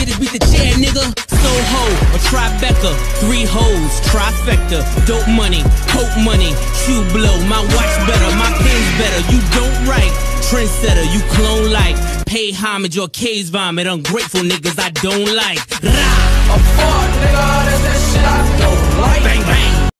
to beat the chair, nigga. Soho, or Tribeca, 3 hoes, trifecta. Dope money, coke money, shoe blow. My watch better, my pen's better. You don't write, trendsetter, you clone like. Pay homage or case vomit. Ungrateful niggas I don't like. Rah! I'm fucked, nigga, that's that shit I don't like. Bang, bang.